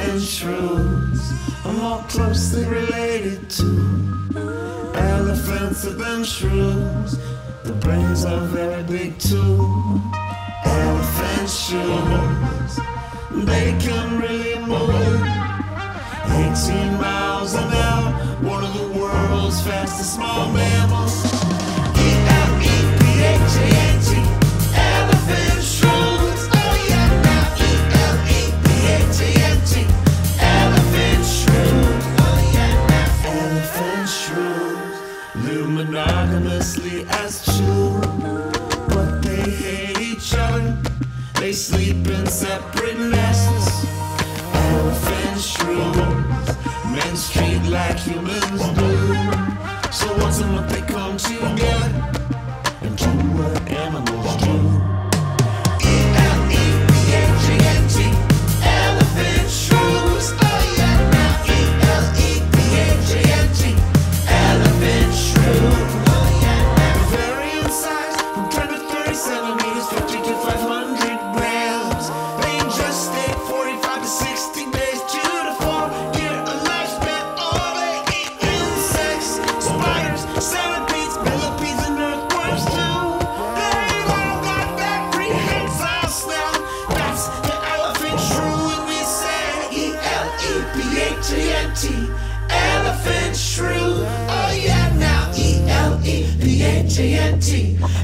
Elephant shrews are more closely related to elephants than shrews. The brains are very big too. Elephant shrews, they can really move 18 miles an hour. One of the world's fastest small mammals. E-L-E-P-H-A-N-T, elephant shrews. Oh yeah, now E-L-E-P-H-A-N-T, elephant shrews. Oh yeah, now elephant shrews live monogamously as two, but they hate each other. They sleep in separate nests. Elephant shrews menstruate like humans do. So once a month they come together and do what animals do. E-L-E-P-H-A-N-T, elephant shrews. Oh yeah, now E-L-E-P-H-A-N-T, elephant shrews. Oh yeah, now vary in size from 10 to 30 centimeters, 50 to 500 grams. They gestate 45 to 60 days, 2 to 4 year lifespan. Oh, they eat insects, spiders, centipedes, millipedes, and earthworms too. They all got that prehensile snout. That's the elephant shrew, and we say E-L-E-P-H-A-N-T, elephant shrew. Oh yeah, now E-L-E-P-H-A-N-T.